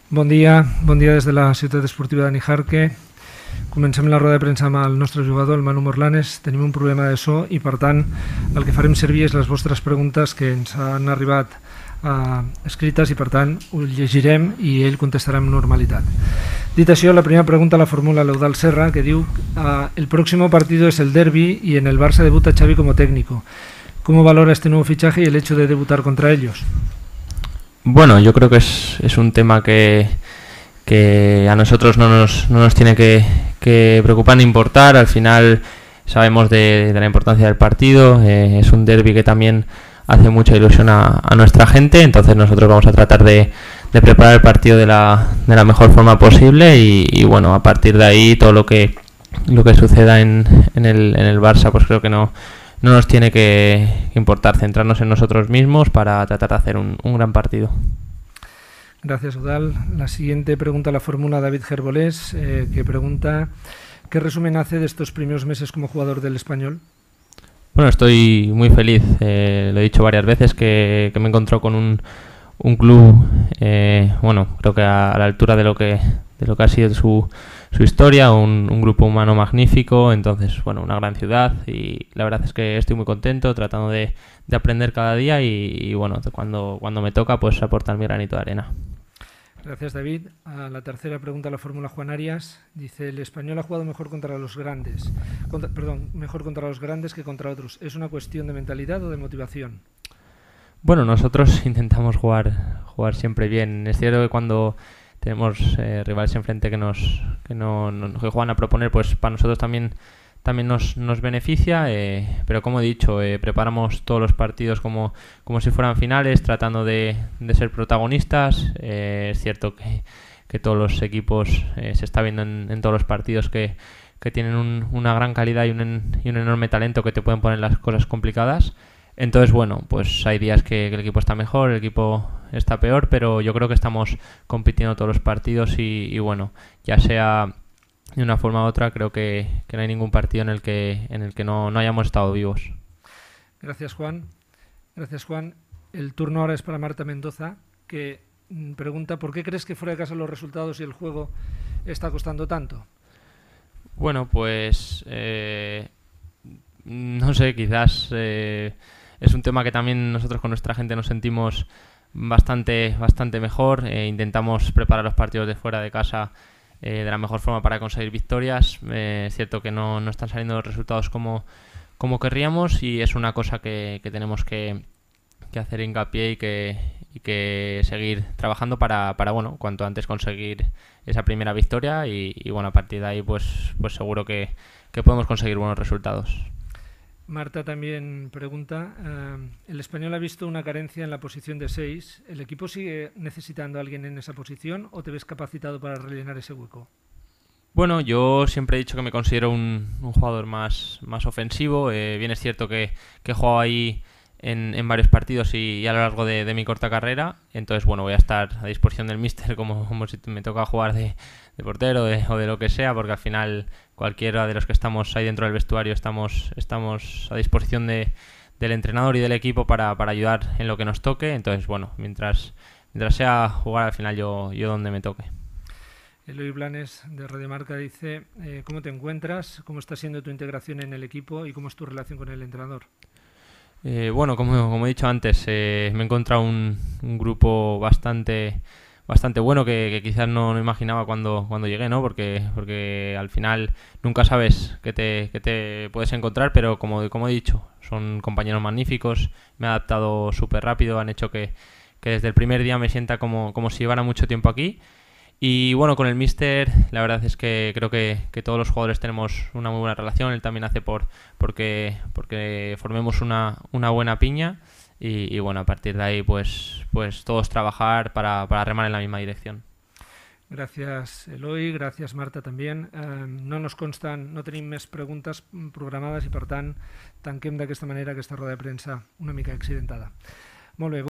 Bon dia des de la ciutat esportiva de Nijarque. Comencem la roda de premsa amb el nostre jugador, el Manu Morlanes. Tenim un problema de so i, per tant, el que farem servir és les vostres preguntes que ens han arribat escrites i, per tant, ho llegirem i ell contestarà amb normalitat. Dit això, la primera pregunta la formula l'Eudal Serra, que diu: el próximo partido es el derbi y en el Barça debuta Xavi como técnico. ¿Cómo valora este nuevo fichaje y el hecho de debutar contra ellos? Bueno, yo creo que es un tema que a nosotros no nos tiene que preocupar ni importar. Al final sabemos de la importancia del partido, es un derbi que también hace mucha ilusión a nuestra gente, entonces nosotros vamos a tratar de preparar el partido de la mejor forma posible y bueno, a partir de ahí todo lo que suceda en el Barça, pues creo que no nos tiene que importar, centrarnos en nosotros mismos para tratar de hacer un gran partido. Gracias, Udal. La siguiente pregunta la formula David Gerbolés, que pregunta: ¿qué resumen hace de estos primeros meses como jugador del Español? Bueno, estoy muy feliz, lo he dicho varias veces, que me encontró con un club, bueno, creo que a la altura de lo que ha sido su historia, un grupo humano magnífico, entonces, bueno, una gran ciudad y la verdad es que estoy muy contento tratando de aprender cada día y bueno, cuando me toca, pues aportar mi granito de arena. Gracias, David. La tercera pregunta la formula Juan Arias. Dice: el Español ha jugado mejor contra los grandes. Mejor contra los grandes que contra otros. ¿Es una cuestión de mentalidad o de motivación? Bueno, nosotros intentamos jugar siempre bien. Es cierto que cuando tenemos rivales enfrente que juegan a proponer, pues para nosotros también nos beneficia, pero como he dicho, preparamos todos los partidos como si fueran finales, tratando de ser protagonistas. Es cierto que todos los equipos se está viendo en todos los partidos que tienen una gran calidad y un enorme talento que te pueden poner las cosas complicadas. Entonces, bueno, pues hay días que el equipo está mejor, el equipo está peor, pero yo creo que estamos compitiendo todos los partidos y bueno, ya sea de una forma u otra, creo que no hay ningún partido en el que no hayamos estado vivos. Gracias, Juan. Gracias, Juan. El turno ahora es para Marta Mendoza, que pregunta: ¿por qué crees que fuera de casa los resultados y el juego está costando tanto? Bueno, pues no sé, quizás es un tema que también nosotros con nuestra gente nos sentimos bastante mejor. Intentamos preparar los partidos de fuera de casa de la mejor forma para conseguir victorias. Es cierto que no están saliendo los resultados como querríamos y es una cosa que tenemos que hacer hincapié y que seguir trabajando para bueno, cuanto antes conseguir esa primera victoria y bueno, a partir de ahí pues seguro que podemos conseguir buenos resultados. Marta también pregunta: el Español ha visto una carencia en la posición de 6. ¿El equipo sigue necesitando a alguien en esa posición o te ves capacitado para rellenar ese hueco? Bueno, yo siempre he dicho que me considero un jugador más ofensivo. Bien es cierto que he jugado ahí en varios partidos y a lo largo de mi corta carrera. Entonces, bueno, voy a estar a disposición del míster como si me toca jugar de portero o de lo que sea, porque al final cualquiera de los que estamos ahí dentro del vestuario estamos a disposición del entrenador y del equipo para ayudar en lo que nos toque. Entonces, bueno, mientras sea jugar, al final yo donde me toque. Eloy Blanes, de Radio Marca, dice: ¿cómo te encuentras? ¿Cómo está siendo tu integración en el equipo y cómo es tu relación con el entrenador? Bueno, como he dicho antes, me he encontrado un grupo bastante bueno que quizás no imaginaba cuando llegué, ¿no? Porque al final nunca sabes qué te puedes encontrar, pero como he dicho, son compañeros magníficos, me he adaptado súper rápido, han hecho que desde el primer día me sienta como si llevara mucho tiempo aquí. Y bueno, con el míster la verdad es que creo que todos los jugadores tenemos una muy buena relación. Él también hace porque formemos una buena piña y bueno, a partir de ahí pues todos trabajar para remar en la misma dirección. Gracias, Eloy. Gracias, Marta, también. No tenim més preguntes programades i, per tant, tanquem d'aquesta manera aquesta roda de premsa una mica accidentada. Molt bé.